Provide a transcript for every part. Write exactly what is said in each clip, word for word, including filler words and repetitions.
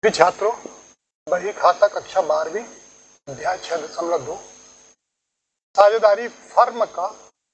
भी छात्रों, बही खाता कक्षा बारहवीं अध्याय छह दशमलव दो साझेदारी फर्म का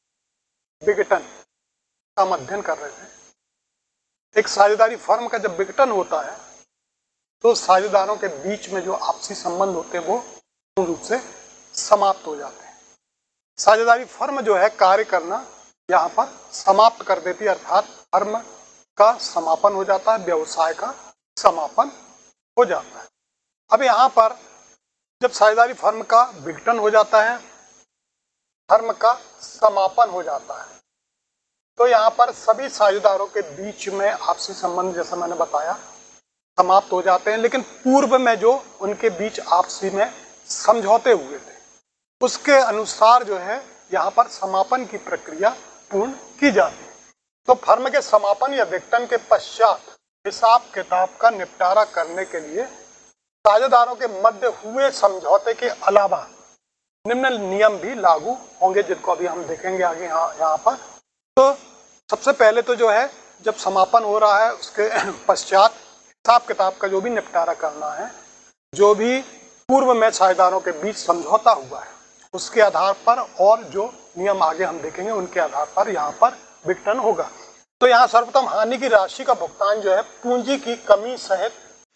विघटन का हम अध्ययन कर रहे थे। एक साझेदारी फर्म का जब विघटन होता है तो साझेदारों के बीच में जो आपसी संबंध होते हैं वो पूर्ण रूप से समाप्त हो जाते हैं। साझेदारी फर्म जो है कार्य करना यहाँ पर समाप्त कर देती है, अर्थात फर्म का समापन हो जाता है, व्यवसाय का समापन हो जाता है। अब यहाँ पर जब साझेदारी फर्म का विघटन हो जाता है, फर्म का समापन हो जाता है, तो यहाँ पर सभी साझेदारों के बीच में आपसी संबंध जैसा मैंने बताया समाप्त हो जाते हैं। लेकिन पूर्व में जो उनके बीच आपसी में समझौते हुए थे उसके अनुसार जो है यहाँ पर समापन की प्रक्रिया पूर्ण की जाती है। तो फर्म के समापन या विघटन के पश्चात हिसाब किताब का निपटारा करने के लिए साझेदारों के मध्य हुए समझौते के अलावा निम्न नियम भी लागू होंगे, जिनको अभी हम देखेंगे आगे यहाँ यहाँ पर। तो सबसे पहले तो जो है जब समापन हो रहा है उसके पश्चात हिसाब किताब का जो भी निपटारा करना है, जो भी पूर्व में साझेदारों के बीच समझौता हुआ है उसके आधार पर और जो नियम आगे हम देखेंगे उनके आधार पर यहाँ पर विघटन होगा। तो यहाँ सर्वप्रथम हानि की राशि का भुगतान जो है पूंजी की कमी सहित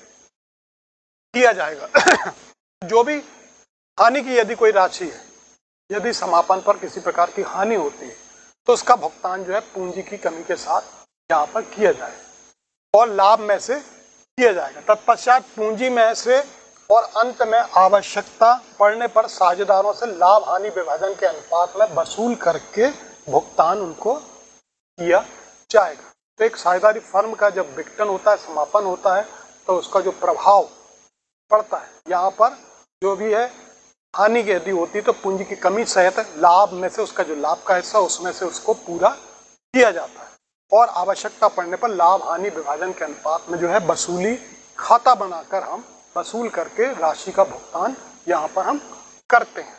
किया जाएगा। जो भी हानि की यदि कोई राशि है, यदि समापन पर किसी प्रकार की हानि होती है तो उसका भुगतान जो है पूंजी की कमी के साथ यहाँ पर किया जाएगा और लाभ में से किया जाएगा। तत्पश्चात पूंजी में से और अंत में आवश्यकता पड़ने पर साझेदारों से लाभ हानि विभाजन के अनुपात में वसूल करके भुगतान उनको किया जाएगा। तो एक साझेदारी फर्म का जब विघटन होता है, समापन होता है, तो उसका जो प्रभाव पड़ता है यहाँ पर जो भी है हानि की यदि होती तो पूंजी की कमी सहित लाभ में से उसका जो लाभ का हिस्सा उसमें से उसको पूरा किया जाता है और आवश्यकता पड़ने पर लाभ हानि विभाजन के अनुपात में जो है वसूली खाता बनाकर हम वसूल करके राशि का भुगतान यहाँ पर हम करते हैं।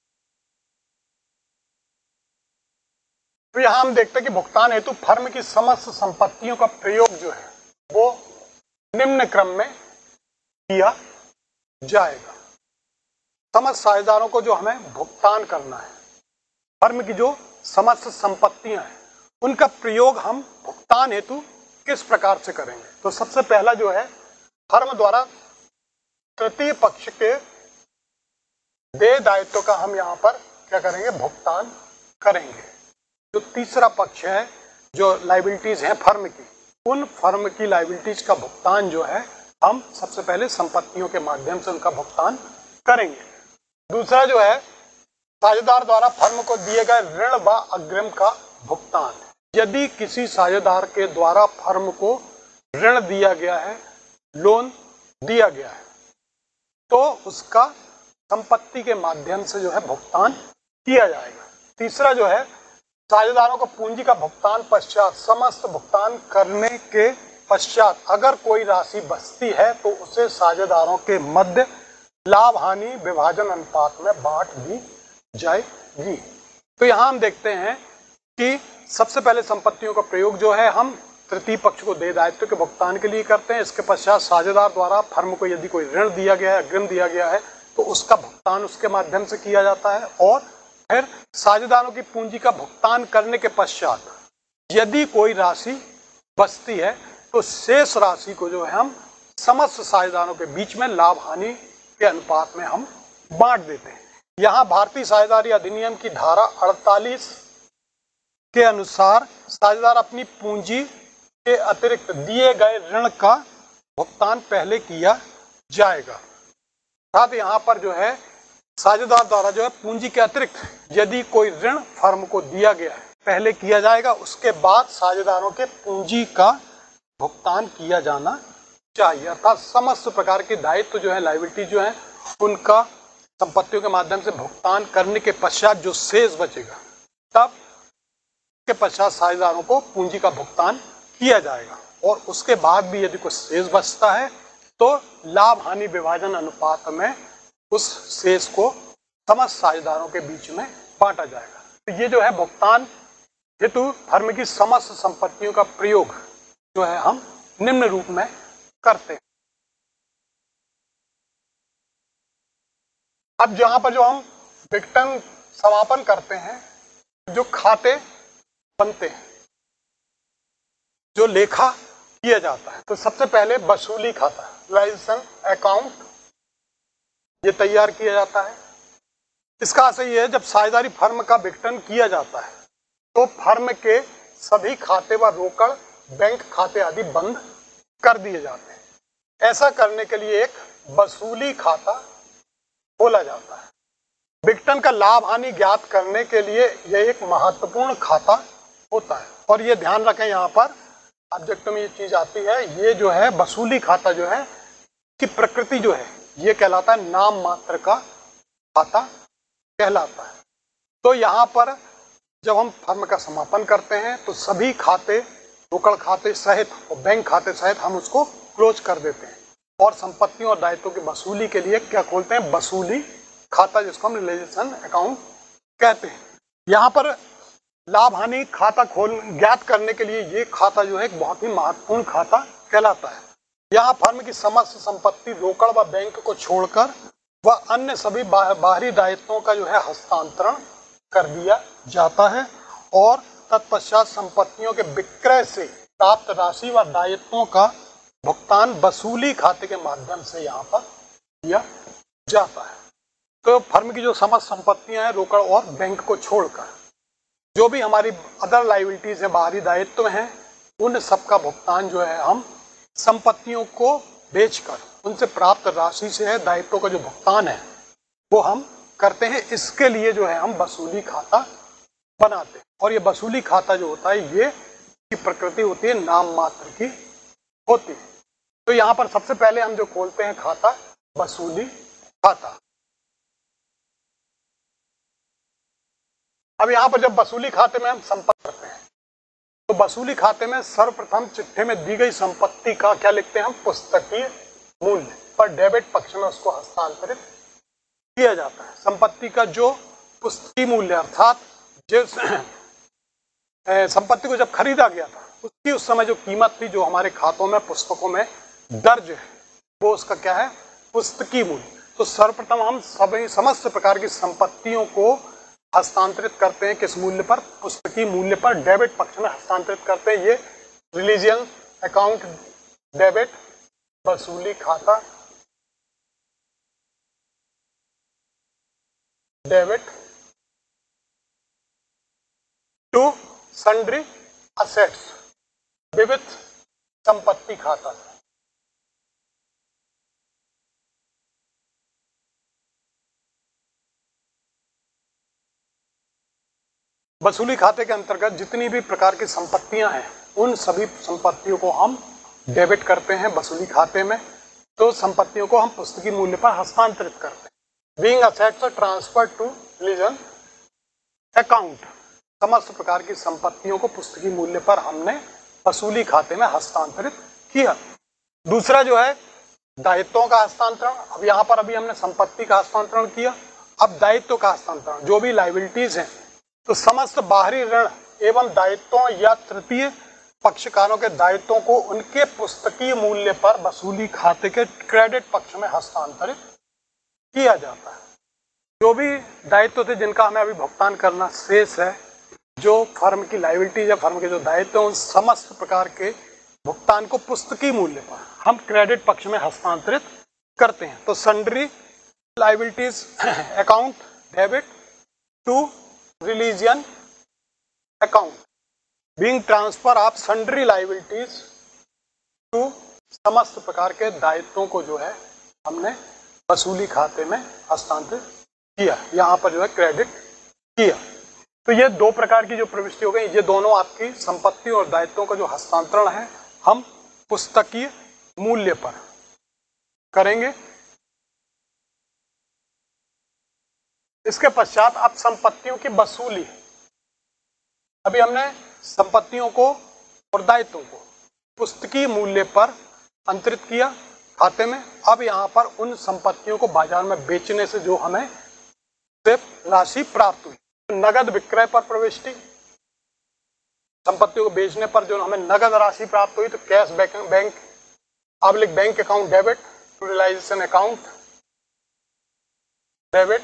तो यहाँ हम देखते हैं कि भुगतान हेतु फर्म की समस्त संपत्तियों का प्रयोग जो है वो निम्न क्रम में किया जाएगा। समस्त साझेदारों को जो हमें भुगतान करना है, फर्म की जो समस्त संपत्तियां हैं उनका प्रयोग हम भुगतान हेतु किस प्रकार से करेंगे। तो सबसे पहला जो है फर्म द्वारा तृतीय पक्ष के देय दायित्व का हम यहाँ पर क्या करेंगे, भुगतान करेंगे। जो तीसरा पक्ष है, जो लायबिलिटीज हैं फर्म की, उन फर्म की लायबिलिटीज का भुगतान जो है हम सबसे पहले संपत्तियों के माध्यम से उनका भुगतान करेंगे। दूसरा जो है साझेदार द्वारा फर्म को दिए गए ऋण व अग्रिम का भुगतान। यदि किसी साझेदार के द्वारा फर्म को ऋण दिया गया है, लोन दिया गया है, तो उसका संपत्ति के माध्यम से जो है भुगतान किया जाएगा। तीसरा जो है साझेदारों को पूंजी का भुगतान पश्चात समस्त भुगतान करने के पश्चात अगर कोई राशि बचती है तो उसे साझेदारों के मध्य लाभ हानि विभाजन अनुपात में बांट दी जाएगी। तो यहाँ हम देखते हैं कि सबसे पहले संपत्तियों का प्रयोग जो है हम तृतीय पक्ष को देय दायित्व के भुगतान के लिए करते हैं। इसके पश्चात साझेदार द्वारा फर्म को यदि कोई ऋण दिया गया है, अग्रिम दिया गया है, तो उसका भुगतान उसके माध्यम से किया जाता है और फिर साझेदारों की पूंजी का भुगतान करने के पश्चात यदि कोई राशि बचती है तो शेष राशि को जो है हम समस्त साझेदारों के बीच में लाभ हानि के अनुपात में हम बांट देते हैं। यहाँ भारतीय साझेदारी अधिनियम की धारा अड़तालीस के अनुसार साझेदार अपनी पूंजी के अतिरिक्त दिए गए ऋण का भुगतान पहले किया जाएगा। साथ यहाँ पर जो है साझेदार द्वारा जो है पूंजी के अतिरिक्त यदि कोई ऋण फर्म को दिया गया है पहले किया जाएगा, उसके बाद साझेदारों के पूंजी का भुगतान किया जाना चाहिए। अर्थात समस्त प्रकार के दायित्व जो है, लायबिलिटी जो है, उनका संपत्तियों के माध्यम से भुगतान करने के पश्चात जो शेष बचेगा तब के पश्चात साझेदारों को पूंजी का भुगतान किया जाएगा और उसके बाद भी यदि कुछ शेष बचता है तो लाभ हानि विभाजन अनुपात में उस शेष को समस्त साझेदारों के बीच में बांटा जाएगा। तो ये जो है भुगतान हेतु फर्म की समस्त संपत्तियों का प्रयोग जो है हम निम्न रूप में करते हैं। अब जहां पर जो हम विघटन समापन करते हैं, जो खाते बनते हैं, जो लेखा किया जाता है, तो सबसे पहले वसूली खाता यूटिलाइजेशन अकाउंट ये तैयार किया जाता है। इसका असर ये है, जब साझेदारी फर्म का विघटन किया जाता है तो फर्म के सभी खाते व रोकड़ बैंक खाते आदि बंद कर दिए जाते हैं। ऐसा करने के लिए एक वसूली खाता खोला जाता है। विघटन का लाभ हानि ज्ञात करने के लिए यह एक महत्वपूर्ण खाता होता है। और ये ध्यान रखें, यहाँ पर ऑब्जेक्ट में ये चीज आती है, ये जो है वसूली खाता जो है कि प्रकृति जो है ये कहलाता है नाम मात्र का खाता कहलाता है। तो यहाँ पर जब हम फर्म का समापन करते हैं तो सभी खाते रोकड़ खाते सहित और बैंक खाते सहित हम उसको क्लोज कर देते हैं और संपत्तियों और दायित्वों की वसूली के लिए क्या खोलते हैं, वसूली खाता, जिसको हम रियलाइजेशन अकाउंट कहते हैं। यहाँ पर लाभ हानि खाता खोल ज्ञात करने के लिए ये खाता जो है एक बहुत ही महत्वपूर्ण खाता कहलाता है। यहाँ फर्म की समस्त संपत्ति रोकड़ व बैंक को छोड़कर व अन्य सभी बाहरी दायित्वों का जो है हस्तांतरण कर दिया जाता है और तत्पश्चात संपत्तियों के विक्रय से प्राप्त राशि व दायित्वों का भुगतान वसूली खाते के माध्यम से यहाँ पर किया जाता है। तो फर्म की जो समस्त संपत्तियां हैं रोकड़ और बैंक को छोड़कर जो भी हमारी अदर लायबिलिटीज है, बाहरी दायित्व हैं, उन सब का भुगतान जो है हम संपत्तियों को बेचकर उनसे प्राप्त राशि से है, दायित्वों का जो भुगतान है वो हम करते हैं। इसके लिए जो है हम वसूली खाता बनाते हैं और ये वसूली खाता जो होता है ये की प्रकृति होती है नाम मात्र की होती है। तो यहाँ पर सबसे पहले हम जो खोलते हैं खाता वसूली खाता। अब यहाँ पर जब वसूली खाते में हम संपत्ति करते हैं तो वसूली खाते में सर्वप्रथम चिट्ठे में दी गई संपत्ति का क्या लिखते हैं हम, पुस्तकीय मूल्य पर डेबिट पक्ष में उसको हस्तांतरित किया जाता है। संपत्ति का जो पुस्तकीय मूल्य अर्थात जिस संपत्ति को जब खरीदा गया था उसकी उस समय जो कीमत थी जो हमारे खातों में पुस्तकों में दर्ज है वो उसका क्या है, पुस्तकीय मूल्य। तो सर्वप्रथम हम सभी समस्त प्रकार की संपत्तियों को हस्तांतरित करते हैं किस मूल्य पर, पुस्तकीय मूल्य पर डेबिट पक्ष में हस्तांतरित करते हैं। ये रिलीजियन अकाउंट डेबिट वसूली खाता डेबिट टू सन्ड्री असेट्स विविध संपत्ति खाता। वसूली खाते के अंतर्गत जितनी भी प्रकार की संपत्तियां हैं उन सभी संपत्तियों को हम डेबिट करते हैं वसूली खाते में। तो संपत्तियों को हम पुस्तकीय मूल्य पर हस्तांतरित करते हैं। Being assets transfer to religion account, समस्त प्रकार की संपत्तियों को पुस्तकीय मूल्य पर हमने वसूली खाते में हस्तांतरित किया। दूसरा जो है दायित्वों का हस्तांतरण। अब यहाँ पर अभी हमने संपत्ति का हस्तांतरण किया, अब दायित्व का हस्तांतरण। जो भी लायबिलिटीज हैं तो समस्त बाहरी ऋण एवं दायित्वों या तृतीय पक्षकारों के दायित्वों को उनके पुस्तकीय मूल्य पर वसूली खाते के क्रेडिट पक्ष में हस्तांतरित किया जाता है। जो भी दायित्व थे जिनका हमें अभी भुगतान करना शेष है, जो फर्म की लायबिलिटीज या फर्म के जो दायित्व हैं उन समस्त प्रकार के भुगतान को पुस्तकीय मूल्य पर हम क्रेडिट पक्ष में हस्तांतरित करते हैं। तो sundry liabilities account debit to religion account being transfer of sundry liabilities to, समस्त प्रकार के दायित्वों को जो है हमने वसूली खाते में हस्तांतरित किया, यहाँ पर जो है क्रेडिट किया। तो ये दो प्रकार की जो प्रविष्टि हो गई, ये दोनों आपकी संपत्ति और दायित्वों का जो हस्तांतरण है हम पुस्तकीय मूल्य पर करेंगे। इसके पश्चात अब संपत्तियों की वसूली। अभी हमने संपत्तियों को और दायित्वों को पुस्तकीय मूल्य पर अंतरित किया खाते में। अब यहाँ पर उन संपत्तियों को बाजार में बेचने से जो हमें सिर्फ राशि प्राप्त हुई, नगद विक्रय पर प्रविष्टि। संपत्तियों को बेचने पर जो हमें नगद राशि प्राप्त हुई तो cash bank bank public bank account debit to realisation account debit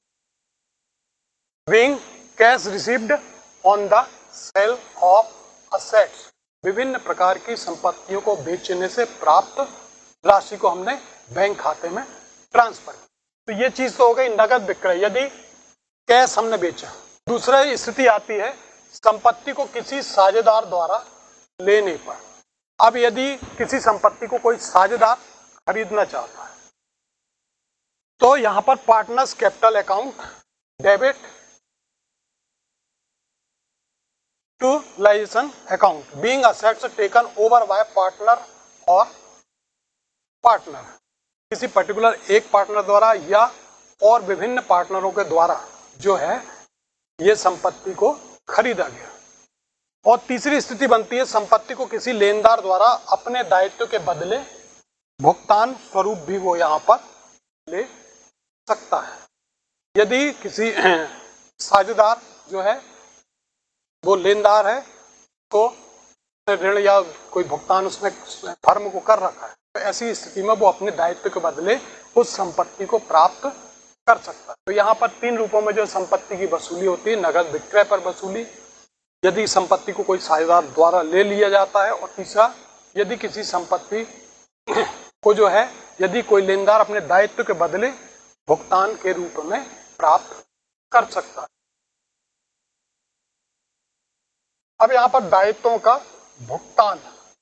being cash received on the sale of assets, विभिन्न प्रकार की संपत्तियों को बेचने से प्राप्त राशि को हमने बैंक खाते में ट्रांसफर किया। तो ये चीज तो हो गई नगद विक्रय, यदि कैश हमने बेचा। दूसरा स्थिति आती है संपत्ति को किसी साझेदार द्वारा लेने पर। अब यदि किसी संपत्ति को कोई साझेदार खरीदना चाहता है तो यहां पर partners capital account debit to realisation account being assets taken over by partner और पार्टनर, किसी पर्टिकुलर एक पार्टनर द्वारा या और विभिन्न पार्टनरों के द्वारा जो है ये संपत्ति को खरीदा गया। और तीसरी स्थिति बनती है संपत्ति को किसी लेनदार द्वारा अपने दायित्व के बदले भुगतान स्वरूप भी वो यहां पर ले सकता है। यदि किसी साझेदार जो है वो लेनदार है तो ऋण या कोई भुगतान उसने फर्म को कर रखा है, तो ऐसी स्थिति में वो अपने दायित्व के बदले उस संपत्ति को प्राप्त कर सकता है। तो यहाँ पर तीन रूपों में जो संपत्ति की वसूली होती है, नगद विक्रय पर वसूली, यदि संपत्ति को कोई साझेदार द्वारा ले लिया जाता है, और तीसरा यदि किसी संपत्ति को जो है यदि कोई लेनदार अपने दायित्व के बदले भुगतान के रूप में प्राप्त कर सकता है। अब यहाँ पर दायित्वों का भुगतान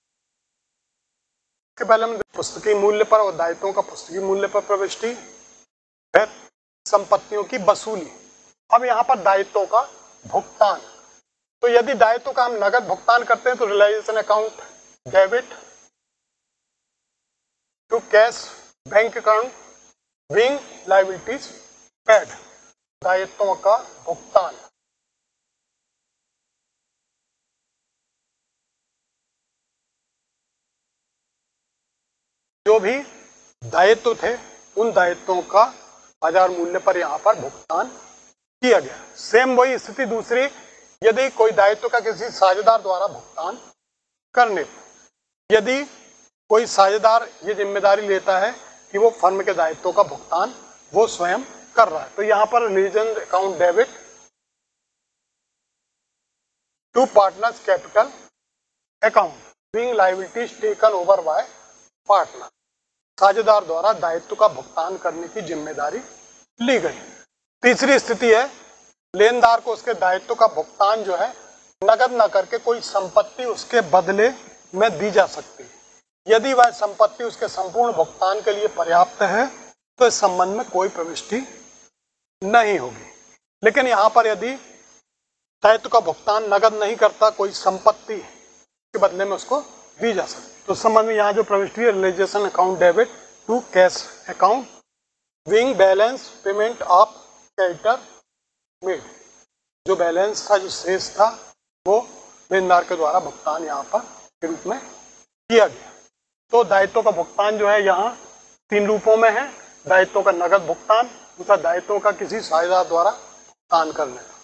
के पहले हम पुस्तकीय मूल्य पर और दायित्वों का पुस्तकीय मूल्य पर प्रविष्टि, फिर संपत्तियों की वसूली। अब यहाँ पर दायित्वों का भुगतान, तो यदि दायित्व का हम नगद भुगतान करते हैं तो realisation account debit to cash bank account being liabilities paid, दायित्वों का भुगतान। जो भी दायित्व थे उन दायित्वों का बाजार मूल्य पर यहाँ पर भुगतान किया गया। सेम वही स्थिति दूसरी, यदि कोई दायित्व का किसी साझेदार द्वारा भुगतान करने पर, यदि कोई साझेदार ये जिम्मेदारी लेता है कि वो फर्म के दायित्वों का भुगतान वो स्वयं कर रहा है, तो यहाँ पर religion account debit to partners capital account being liabilities taken over by partner, साझेदार द्वारा दायित्व का भुगतान करने की जिम्मेदारी ली गई। तीसरी स्थिति है लेनदार को उसके दायित्व का भुगतान जो है नगद न करके कोई संपत्ति उसके बदले में दी जा सकती है। यदि वह संपत्ति उसके संपूर्ण भुगतान के लिए पर्याप्त है तो इस संबंध में कोई प्रविष्टि नहीं होगी। लेकिन यहाँ पर यदि दायित्व का भुगतान नगद नहीं करता, कोई संपत्ति के बदले में उसको दी जा सकती, तो संबंध में यहाँ जो प्रविष्टि है realisation account debit to cash account being balance payment of creditor made, जो बैलेंस था, जो शेष था, वो लेनदार के द्वारा भुगतान यहाँ पर के रूप में किया गया। तो दायित्वों का भुगतान जो है यहाँ तीन रूपों में है, दायित्वों का नगद भुगतान, दूसरा दायित्वों का किसी साझेदार द्वारा भुगतान करने का,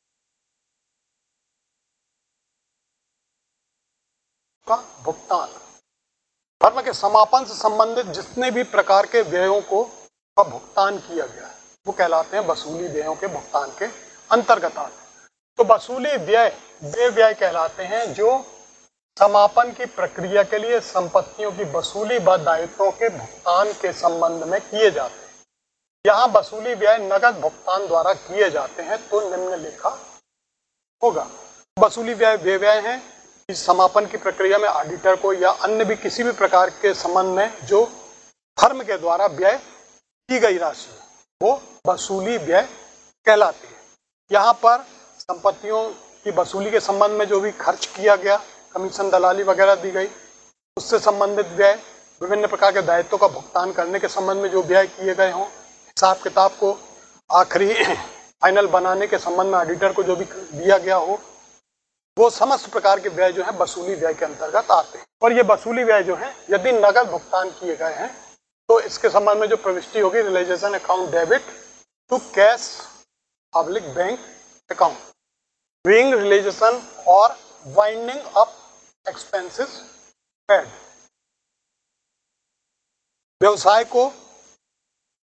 का भुगतान। फर्म के समापन से संबंधित जितने भी प्रकार के व्ययों को का भुगतान किया गया है वो कहलाते हैं वसूली व्ययों के भुगतान के अंतर्गत आते हैं। तो वसूली व्यय वे व्यय कहलाते हैं जो समापन की प्रक्रिया के लिए संपत्तियों की वसूली व दायित्वों के भुगतान के संबंध में किए जाते हैं। यहाँ वसूली व्यय नगद भुगतान द्वारा किए जाते हैं तो निम्नलिखित होगा। वसूली व्यय वे व्यय हैं इस समापन की प्रक्रिया में ऑडिटर को या अन्य भी किसी भी प्रकार के संबंध में जो फर्म के द्वारा व्यय की गई राशि वो वसूली व्यय कहलाती है। यहाँ पर संपत्तियों की वसूली के संबंध में जो भी खर्च किया गया, कमीशन दलाली वगैरह दी गई, उससे संबंधित व्यय, विभिन्न प्रकार के दायित्वों का भुगतान करने के संबंध में जो व्यय किए गए हों, हिसाब किताब को आखिरी फाइनल बनाने के संबंध में ऑडिटर को जो भी दिया गया हो, वो समस्त प्रकार के व्यय जो है वसूली व्यय के अंतर्गत आते हैं। और ये वसूली व्यय जो है यदि नगद भुगतान किए गए हैं तो इसके संबंध में जो प्रविष्टि होगी realisation account debit to cash public bank account being realisation और वाइंडिंग अप एक्सपेंसेस पेड, व्यवसाय को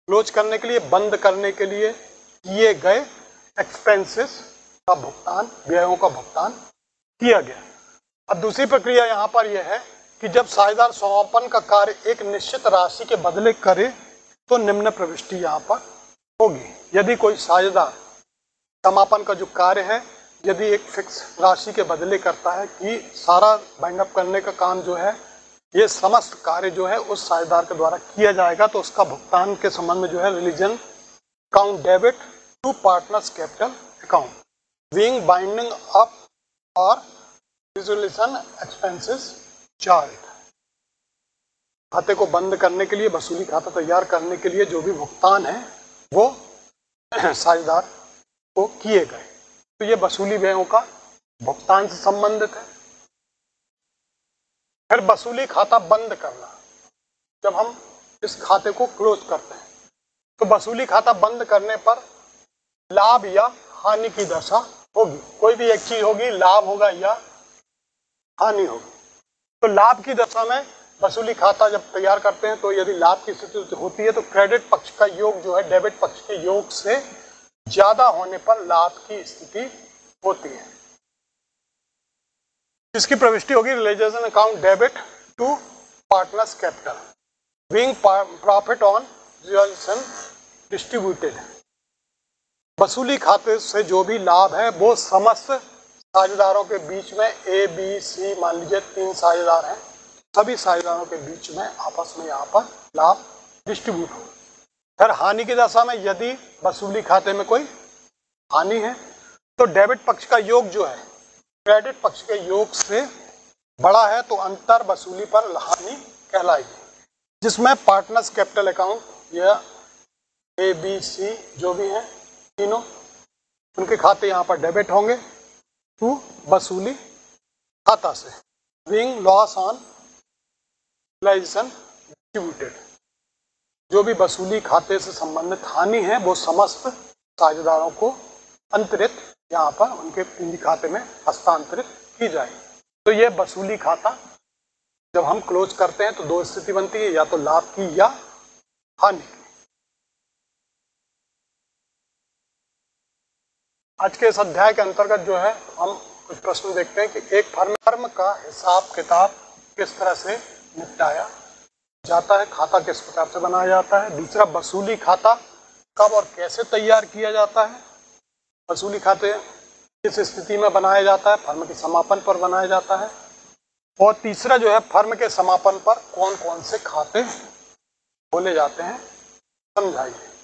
क्लोज करने के लिए, बंद करने के लिए किए गए एक्सपेंसेस का भुगतान, व्ययों का भुगतान किया गया। अब दूसरी प्रक्रिया यहाँ पर यह है कि जब साझेदार समापन का कार्य एक निश्चित राशि के बदले करे तो निम्न प्रविष्टि यहाँ पर होगी। यदि कोई साझेदार समापन का जो कार्य है यदि एक फिक्स राशि के बदले करता है कि सारा बाइंड अप करने का काम जो है, ये समस्त कार्य जो है उस साझेदार के द्वारा किया जाएगा, तो उसका भुगतान के संबंध में जो है religion account debit to partners capital account being binding up और रिजोल्यूशन एक्सपेंसेस चार्ज। खाते को बंद करने के लिए, वसूली खाता तैयार करने के लिए जो भी भुगतान है वो साझेदार को किए गए, तो ये वसूली व्ययों का भुगतान से संबंधित है। फिर वसूली खाता बंद करना, जब हम इस खाते को क्लोज करते हैं तो वसूली खाता बंद करने पर लाभ या हानि की दशा होगी। कोई भी एक चीज होगी, लाभ होगा या हानि होगी। तो लाभ की दशा में वसूली खाता जब तैयार करते हैं तो यदि लाभ की स्थिति होती है तो क्रेडिट पक्ष का योग जो है डेबिट पक्ष के योग से ज्यादा होने पर लाभ की स्थिति होती है, जिसकी प्रविष्टि होगी realisation account debit to partners capital being profit on realisation distributed. वसूली खाते से जो भी लाभ है वो समस्त साझेदारों के बीच में, ए बी सी मान लीजिए तीन साझेदार हैं, सभी साझेदारों के बीच में आपस में यहाँ पर लाभ डिस्ट्रीब्यूट हो। फिर हानि की दशा में यदि वसूली खाते में कोई हानि है तो डेबिट पक्ष का योग जो है क्रेडिट पक्ष के योग से बड़ा है तो अंतर वसूली पर हानि कहलाएगी, जिसमें पार्टनर्स कैपिटल अकाउंट या ए बी सी जो भी हैं तीनों, उनके खाते यहाँ पर डेबिट होंगे टू वसूली खाता से being loss on realisation distributed. जो भी वसूली खाते से संबंधित हानि है वो समस्त साझेदारों को अंतरित यहाँ पर उनके पूंजी खाते में हस्तांतरित की जाएगी। तो ये वसूली खाता जब हम क्लोज करते हैं तो दो स्थिति बनती है, या तो लाभ की या हानि की। आज के इस अध्याय के अंतर्गत जो है हम कुछ प्रश्न देखते हैं कि एक फर्म फर्म का हिसाब किताब किस तरह से निपटाया जाता है, खाता किस प्रकार से बनाया जाता है। दूसरा, वसूली खाता कब और कैसे तैयार किया जाता है, वसूली खाते किस स्थिति में बनाया जाता है, फर्म के समापन पर बनाया जाता है। और तीसरा जो है फर्म के समापन पर कौन कौन से खाते खोले जाते हैं, समझाइए।